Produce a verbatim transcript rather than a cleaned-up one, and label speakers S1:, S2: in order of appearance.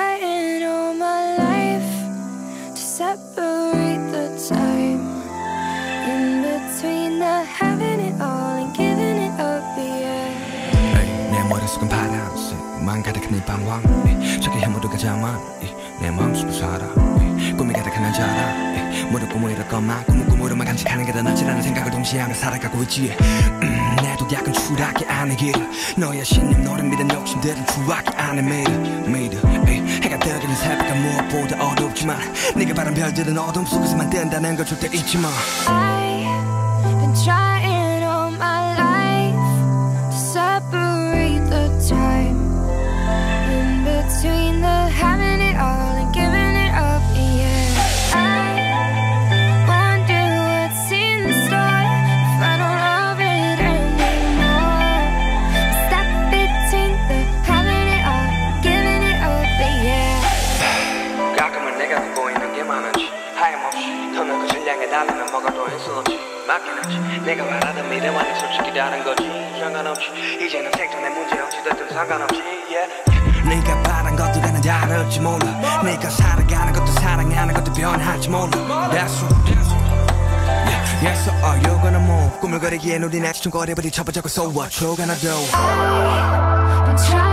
S1: trying all my life to separate the time in between the having it all and giving it up, yeah.
S2: hey, 내 머릿속은 파란색만 가득한 네 방황 저기 해모두가 잠만 내 마음속을 살아 꿈이 가득한 날 자라 모두 꿈을 이룰 것만 꿈은 꿈으로만 간직하는 게 더 낫지라는 생각을 동시에 하며 살아가고 있지. 음, 내도 약간 추락이 아닌 길 너의 신념 너를 믿은 욕심들은 추락이 아닌 미드 미드 해가 뜨기는 새벽은 무엇보다 어둡지만 네가 바란 별들은 어둠 속에서만 뜬다는 걸 절대 잊지 마.
S1: I've been trying all my life to separate the time in between the having it all and giving it up, yeah. I wonder what's in store if I don't love it anymore. Is that between the having it all and giving it up, yeah.
S2: 가끔은 내가 갖고 있는 게 많은지 하염없이 더는 그걸 향해 달리면 뭐가 더 있을지 맞긴 하지. 내가 바라던 미래와는 솔직히 다른 거지. 상관없이 이제는 생존의 문제 어찌됐든 상관없이, yeah. 네가 바란 것들과는 다를지 몰라. 네가 살아가는 것도 사랑하는 것도 변할지 몰라. That's right. Yeah, yes, so are you gonna move? 꿈을 그리기엔 우린 아직 좀 거리부딪혀보자고. So what you gonna do?
S1: I've been trying